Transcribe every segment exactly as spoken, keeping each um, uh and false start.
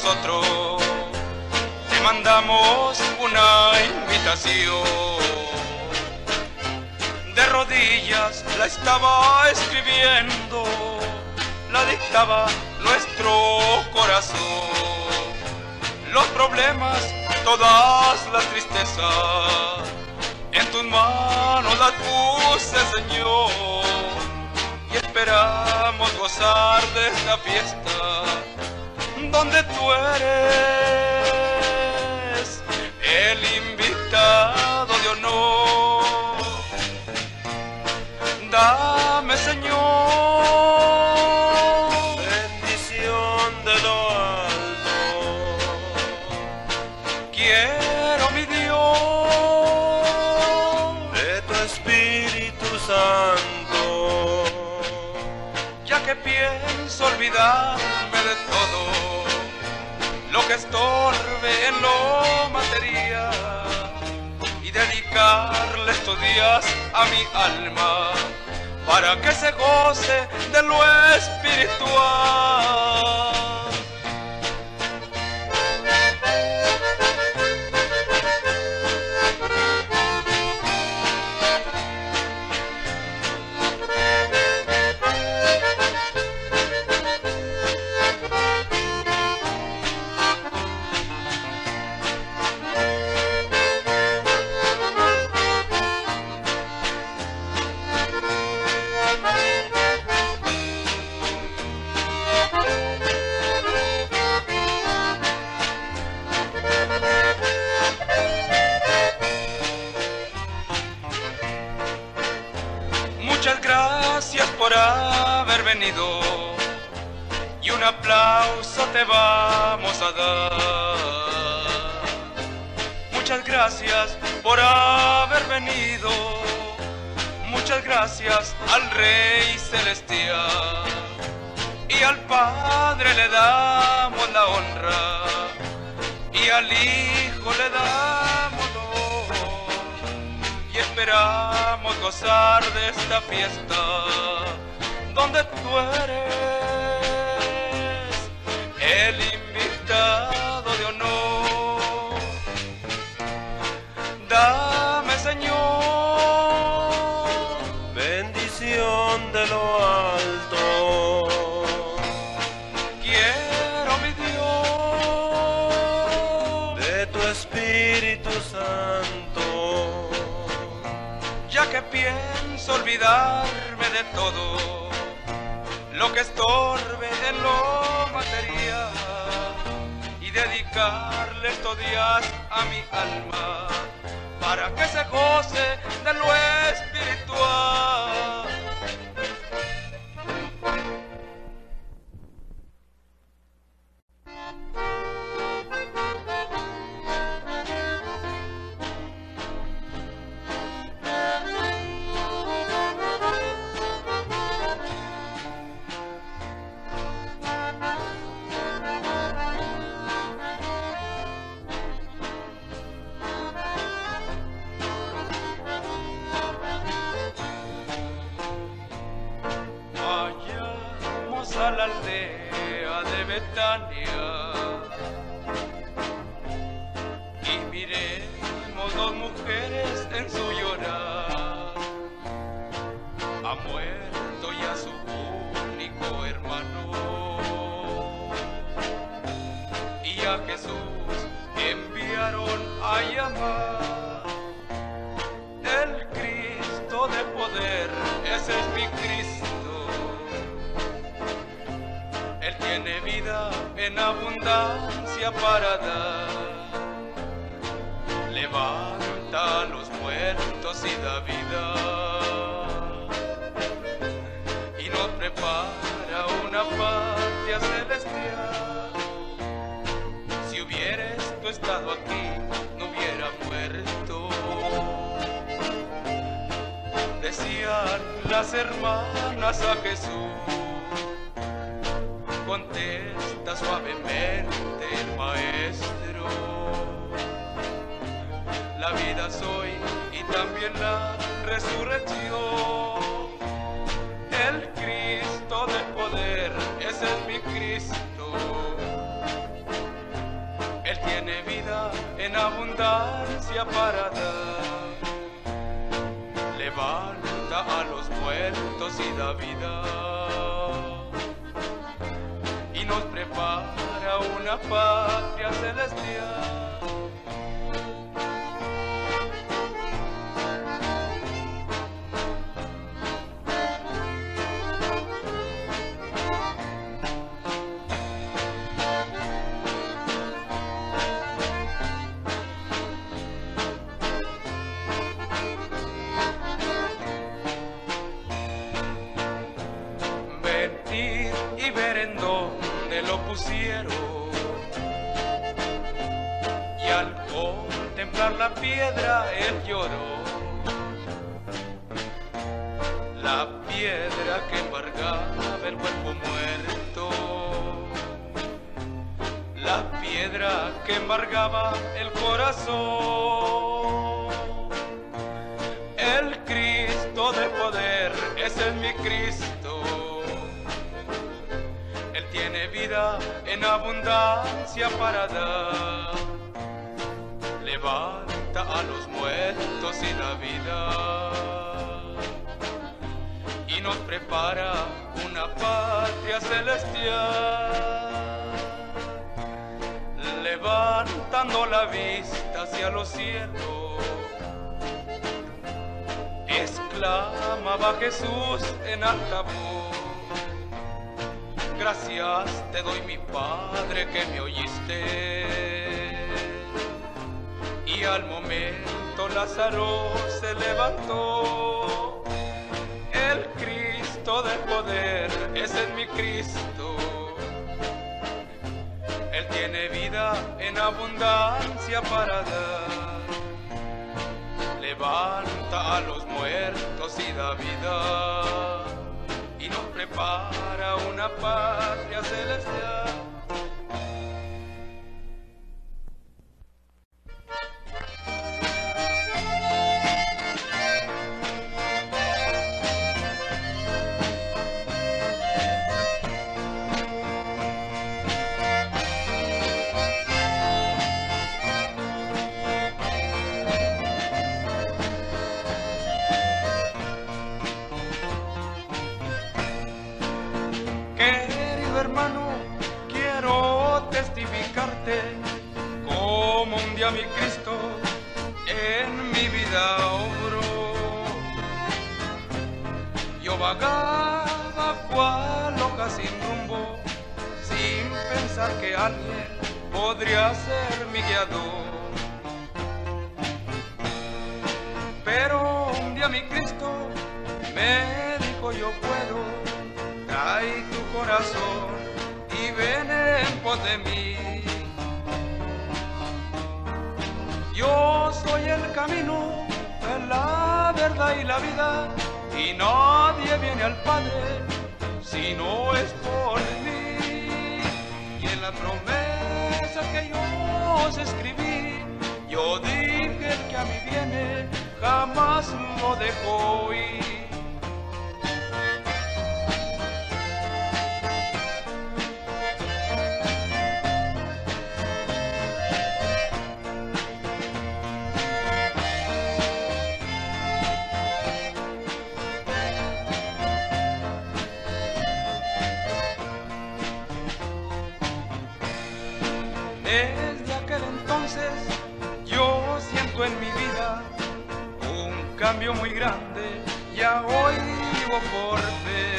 nosotros te mandamos una invitación. De rodillas la estaba escribiendo, la dictaba nuestro corazón. Los problemas, todas las tristezas, en tus manos las puse, Señor, y esperamos gozar de esta fiesta donde tú eres el invitado de honor. Dame, Señor, bendición de lo alto. Quiero, mi Dios, de tu Espíritu Santo, ya que pienso olvidarme de todo lo que estorbe en lo material y dedicarle estos días a mi alma para que se goce de lo espiritual. Muchas gracias por haber venido y un aplauso te vamos a dar. Muchas gracias por haber venido, muchas gracias al Rey Celestial, y al Padre le damos la honra y al Hijo le damos honor, y esperamos gozar de esta fiesta donde tú eres el invitado de honor. Dame, Señor, bendición de lo alto. Quiero, mi Dios, de tu Espíritu Santo, ya que pienso olvidarme de todo lo que estorbe en lo material y dedicarle estos días a mi alma para que se goce de lo espiritual. A la aldea de Betania y miremos dos mujeres en su llorar. Ha muerto ya su único hermano y a Jesús enviaron a llamar. El Cristo de poder, ese es mi Cristo. Él tiene vida en abundancia para dar. Levanta a los muertos y da vida. Y nos prepara una patria celestial. Si hubieras tú estado aquí, no hubiera muerto. Decían las hermanas a Jesús. Contesta suavemente el maestro: la vida soy y también la resurrección. El Cristo del poder, ese es mi Cristo. abundancia para dar. Levanta a los muertos y da vida, y nos prepara una patria celestial. Y ver en dónde lo pusieron, y al contemplar la piedra él lloró, la piedra que embargaba el cuerpo muerto, la piedra que embargaba el corazón. El Cristo de poder, ese es mi Cristo. Tiene vida en abundancia para dar. Levanta a los muertos y da vida, y nos prepara una patria celestial. Levantando la vista hacia los cielos, exclamaba Jesús en alta voz: gracias te doy, mi Padre, que me oíste. Y al momento Lázaro se levantó. El Cristo del poder, ese es mi Cristo. Él tiene vida en abundancia para dar. Levanta a los muertos y da vida, y nos prepara una patria celestial. Querido hermano, quiero testificarte como un día mi Cristo en mi vida obró. Yo vagaba cual hoja sin rumbo, sin pensar que alguien podría ser mi guiador. Pero un día mi Cristo me dijo: yo puedo. Trae tu corazón y ven en pos de mí. Yo soy el camino, la verdad y la vida, y nadie viene al Padre si no es por mí. Y en la promesa que yo os escribí, yo dije: el que a mí viene jamás lo dejo ir. Desde aquel entonces yo siento en mi vida un cambio muy grande, ya hoy vivo por fe.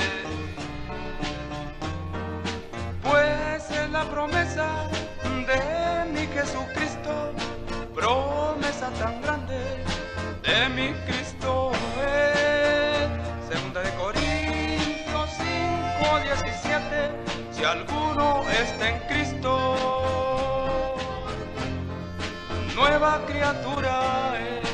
Pues es la promesa de mi Jesucristo, promesa tan grande de mi Cristo es. Segunda de Corintios cinco diecisiete, si alguno está en Cristo, nueva criatura es.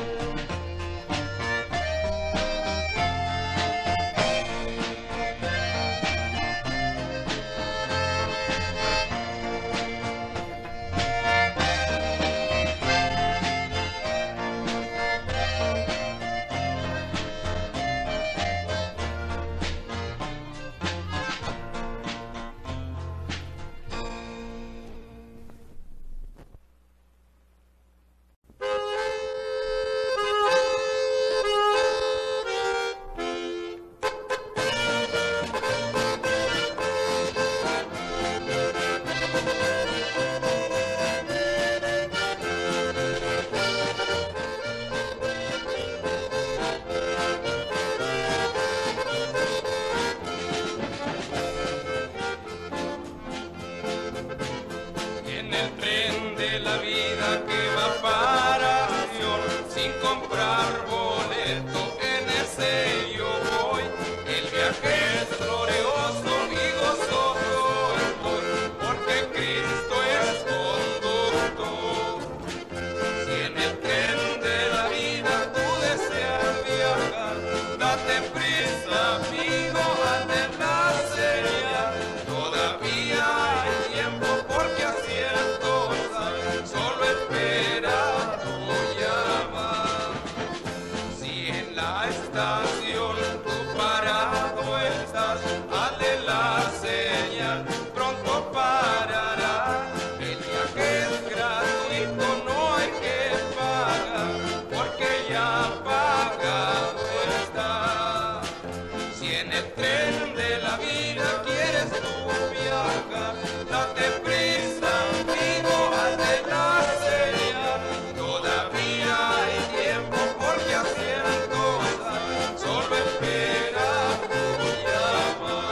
vida que va para Sion, sin comprar boleto, en ese yo voy. El viaje es glorioso y gozoso estoy, porque Cristo es conductor. Si en el tren de la vida tú deseas viajar, date prisa, amigo, hazte la señal. Todavía hay tiempo, porque aciertos hay, solo espera tu llamada. Si en la estación tú parado estás, hazle la señal, pronto parará. El viaje es gratuito, no hay que pagar, porque ya pagado está. Si en el tren de la vida quieres tú viajar, date prisa, amigo, hazte la señal. Todavía hay tiempo, porque aciertos hay, solo espera tu llamada.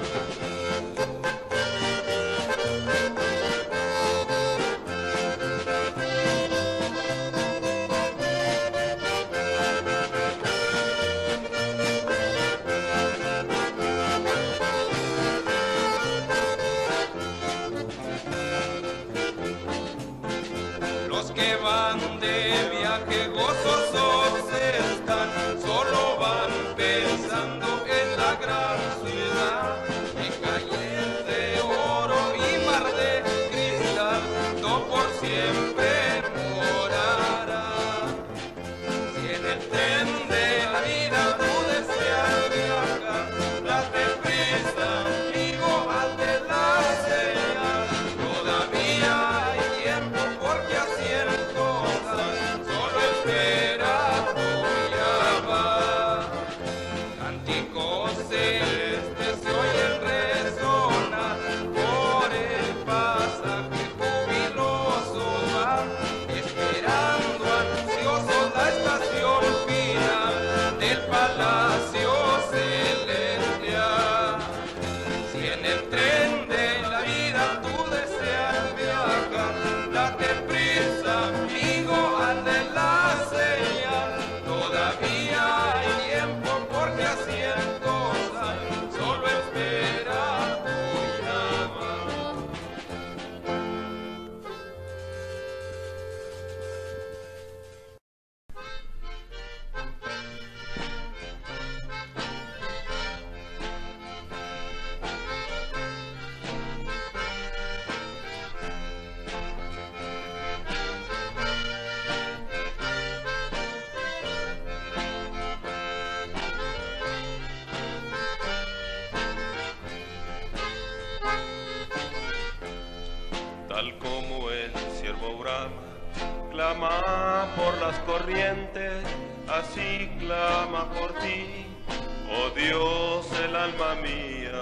Los que van de viaje gozosos están, solo van pensando en la gran ciudad, en calles de oro y mar de cristal, no por siempre morará. Si en el tren de la vida tú deseas viajar, date prisa, amigo, hazte la señal. Todavía hay tiempo, porque aciertos hay, solo espera tu llamada. Cánticos celestes se oyen resonar, por el pasaje jubiloso van, esperando ansiosos la estación final del palacio celestial. Si en el tren de la vida tú deseas viajar, date prisa, amigo, hazle la señal. Todavía hay tiempo, porque aciertos hay, solo espera tu llamada. Tal como el ciervo brama, clama por las corrientes, así clama por ti, oh Dios, el alma mía.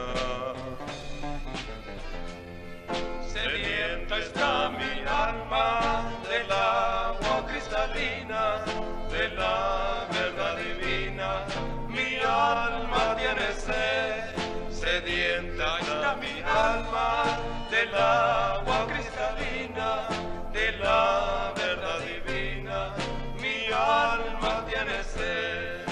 Sedienta está mi alma del agua cristalina, de la verdad divina, mi alma tiene sed. Sedienta está mi alma del agua cristalina, de la verdad divina, mi alma tiene sed.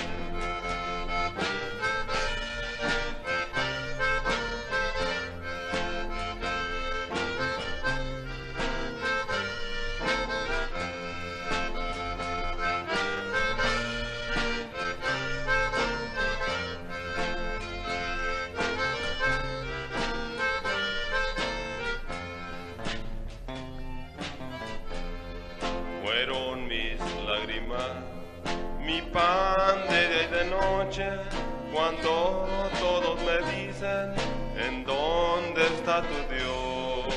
Fueron mis lágrimas, mi pan de día y de noche, cuando todos me dicen, ¿en dónde está tu Dios?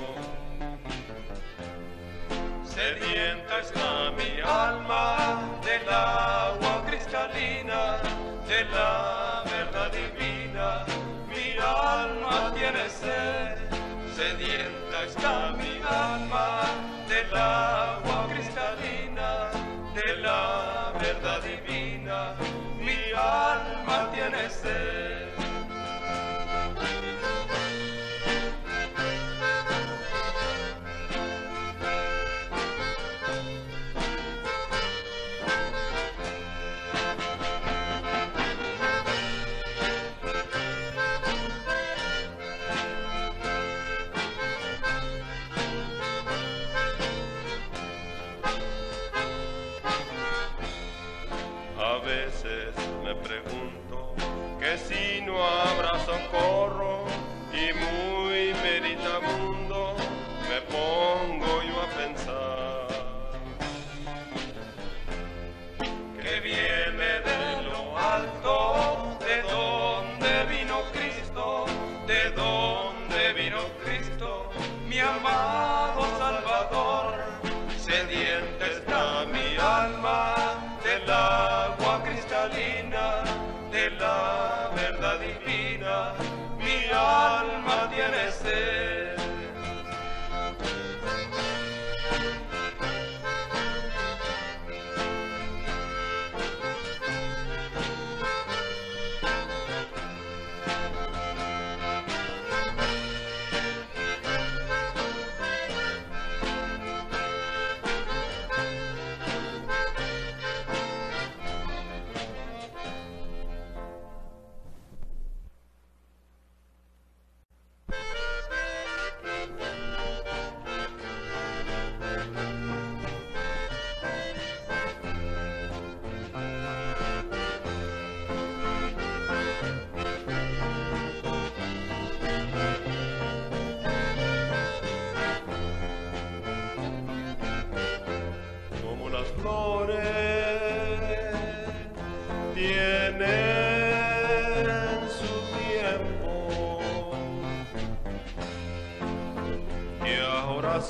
Sedienta está mi alma del agua cristalina, de la verdad divina, mi alma tiene sed. Sedienta está mi alma del agua cristalina, de la verdad divina, mi alma tiene sed.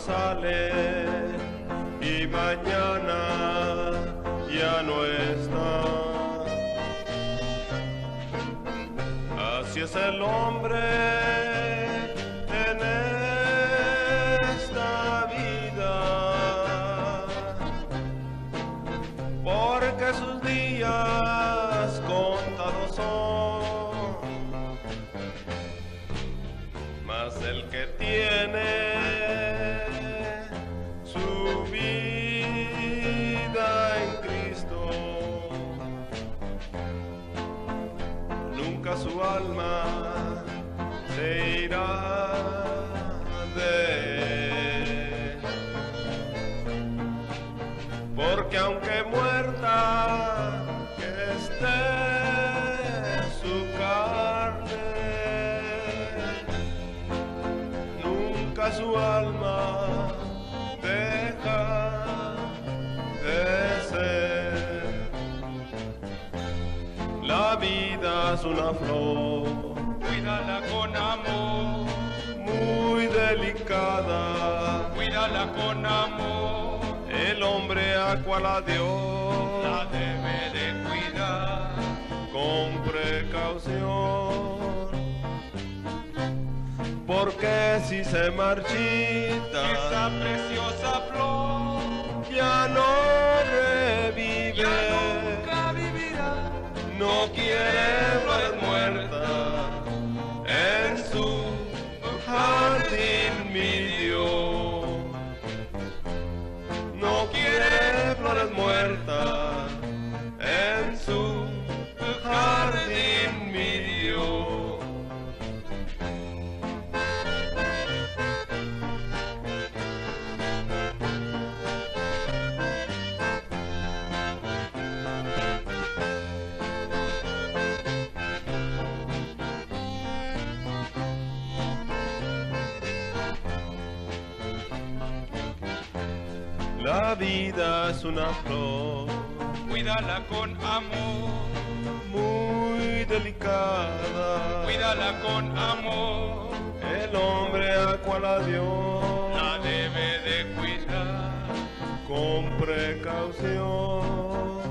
sale y mañana ya no está. Así es el hombre en esta vida, porque sus días contados son, mas el que tiene su vida en Cristo, nunca su alma se irá de él, porque aunque muerta que esté su carne, nunca su alma deja de ser. La vida es una flor, Cuídala con amor, muy delicada, cuídala con amor, el hombre a cual a Dios la debe de cuidar. con precaución, porque si se marchita Esa preciosa flor ya no revive, ya nunca vivirá. no quiere flores muertas en su jardín mi Dios, no quiere flores muertas en su jardín mi Dios. La vida es una flor Cuídala con amor, muy delicada, cuídala con amor, el hombre a cual a Dios la debe de cuidar. con precaución,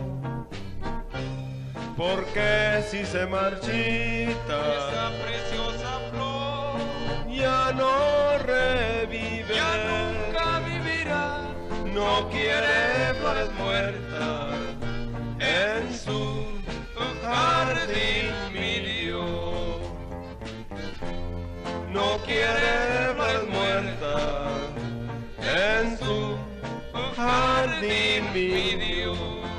porque si se marchita Esa preciosa flor ya no revive, ya nunca vivirá. no quiere flores muertas en su jardín mi Dios, no quiere flores muertas en su jardín mi Dios.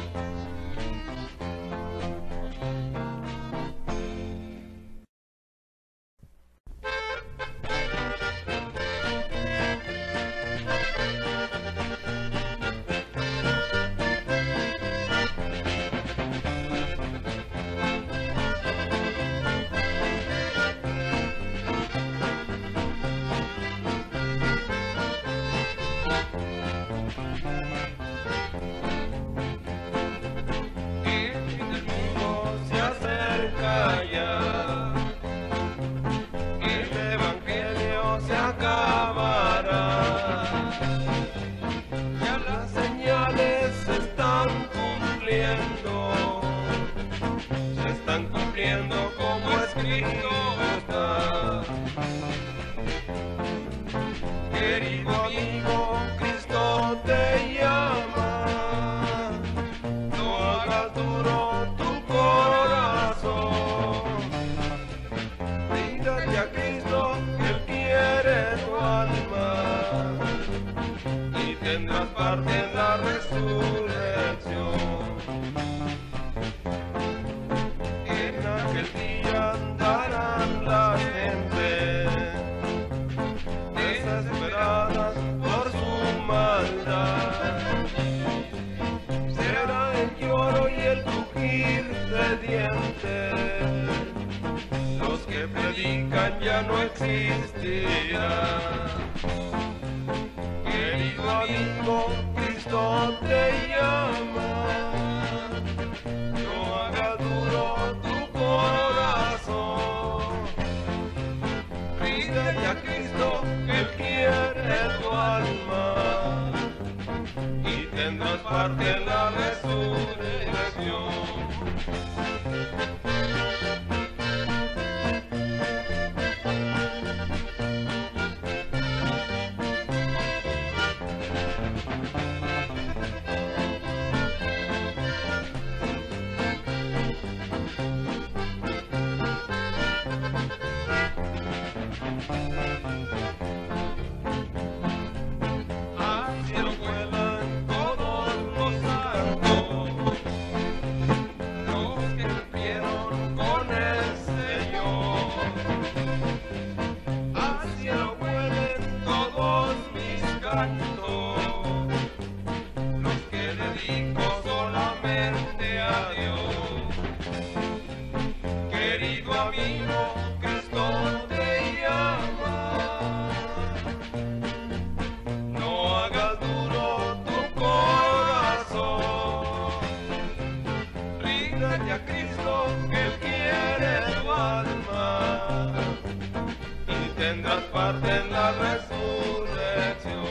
Ya no existirá. Querido amigo, Cristo te llama. No haga duro tu corazón. Pídele a Cristo, Él quiere tu alma. y tendrás parte en la resurrección. Tendrás parte en la resurrección.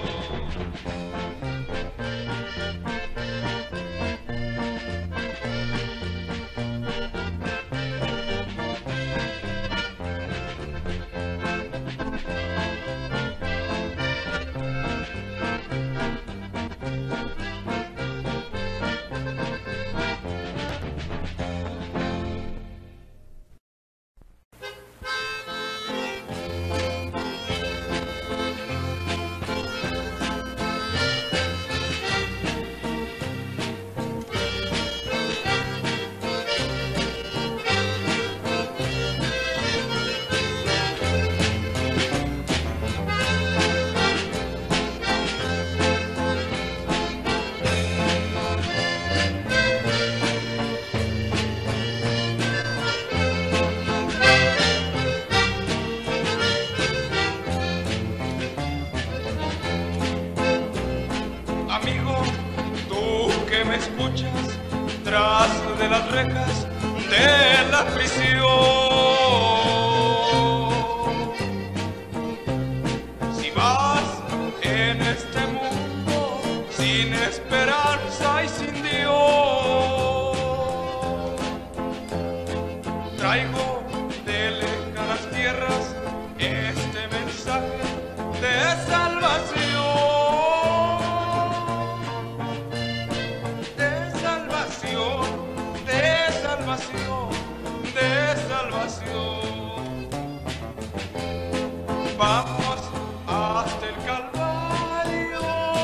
Me escuchas tras de las rejas de la prisión. Si vas en este mundo sin esperanza y sin Dios, traigo de lejanas tierras este mensaje de salvación. De salvación, vamos hasta el Calvario,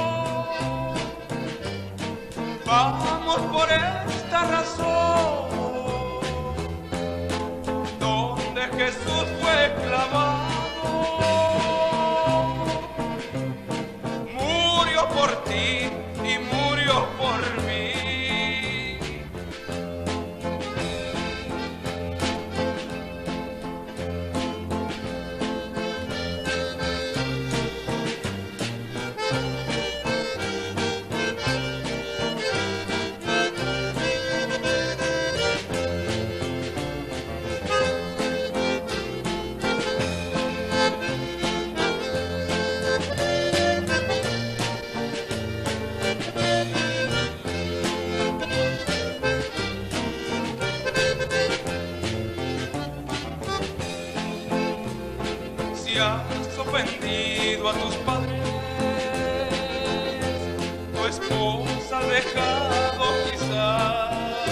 vamos por esta razón, donde Jesús fue clavado, murió por ti y murió por mí. Si has ofendido a tus padres, tu esposa ha dejado quizás,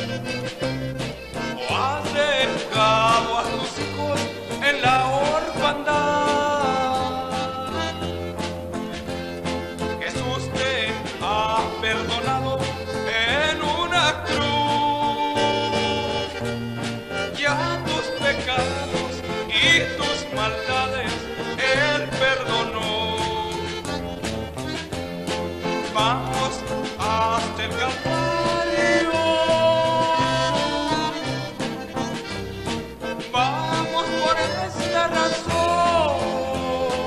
o has dejado a tus hijos en la orfandad, Jesús te ha perdonado en una cruz, ya tus pecados y tus maldades Él perdonó. Vamos hasta el Calvario, vamos por esta razón,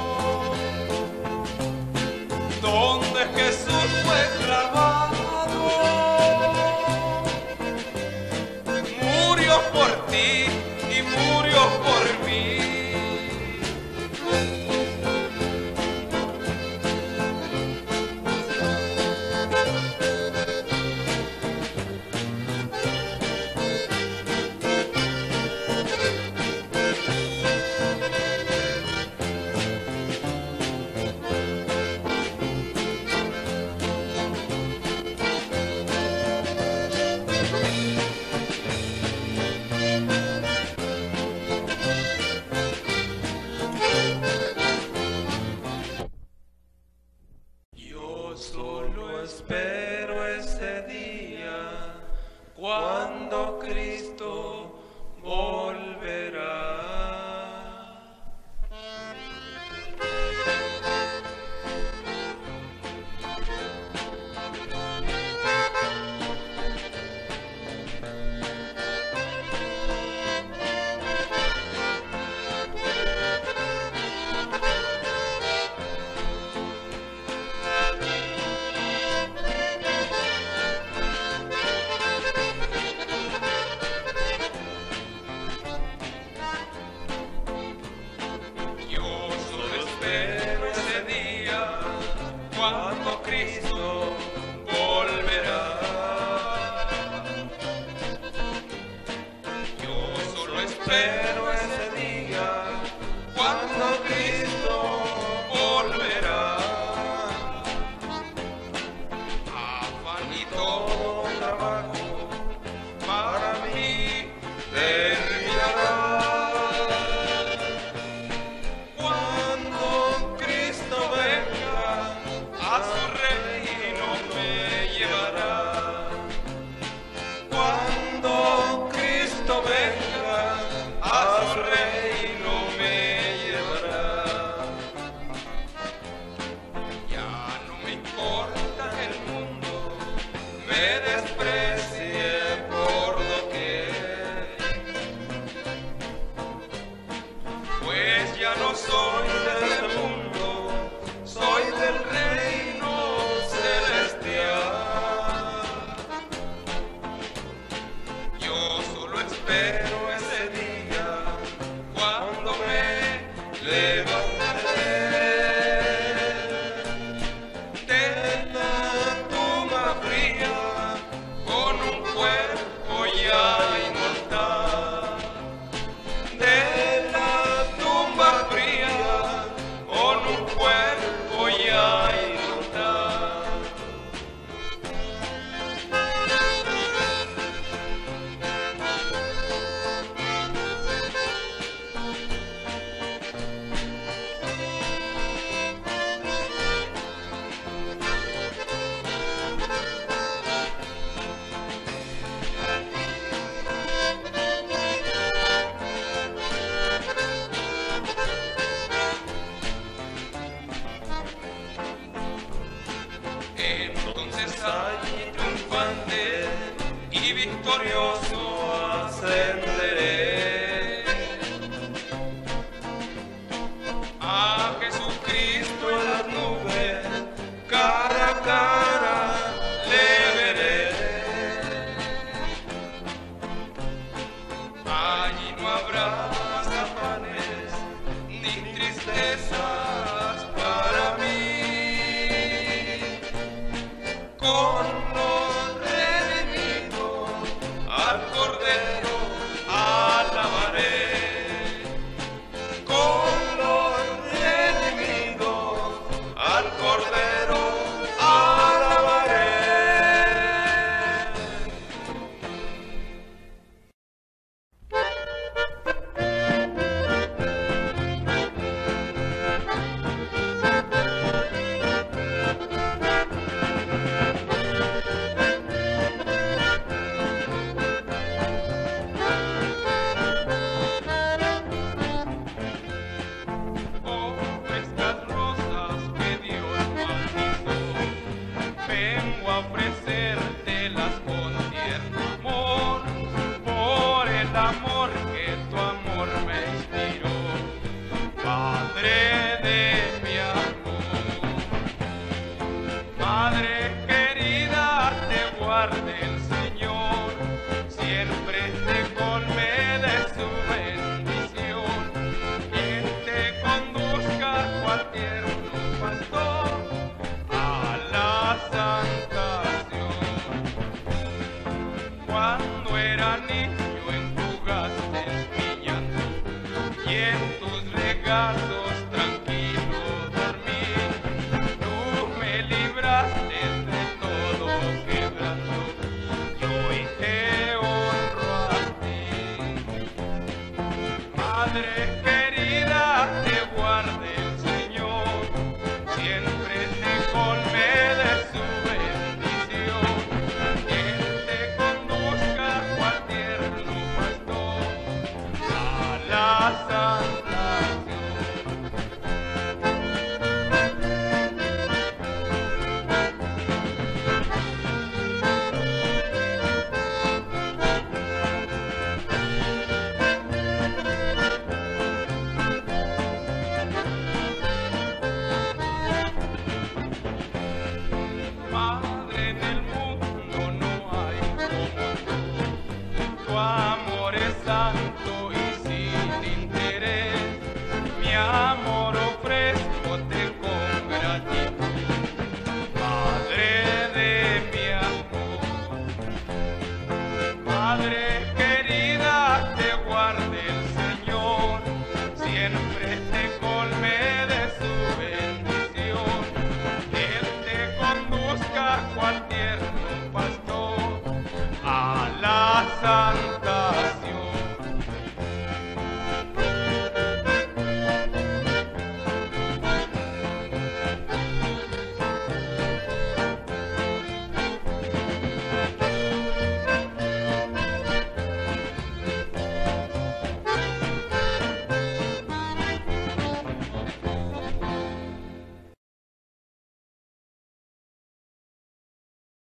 donde Jesús fue clavado, cuando Cristo volverá. Cuando Cristo volverá, yo solo espero ese día, cuando Cristo volverá. Afán y todo trabajo para mí terminará. Cuando Cristo venga, a su reino me llevará. Cuando Cristo venga, a su reino me llevará. Ya no me importa el mundo me desprecie por doquier, pues ya no soy de este mundo, soy del reino celestial. Yo solo espero ese día, cuando me levantaré de la tumba fría, con un cuerpo ya inmortal. De la tumba fría, con un cuerpo ya inmortal. Entonces allí triunfante y victorioso ascenderé a Jesucristo en las nubes, cara a cara le veré. Allí no habrá más afanes ni tristezas para mí. Con los redimidos al Cordero alabaré. Con los redimidos al Cordero alabaré. Oh, estas rosas que Dios maldizó, vengo a ofrecértelas con tierno amor, por el amor que tu amor me inspiró, Padre de mi amor. Madre querida, te guarde el Señor, siempre te colme de su bendición, quien te conduzca cual tierno pastor a la santación. Cuando era niño enjugaste mi llanto y en tus legazos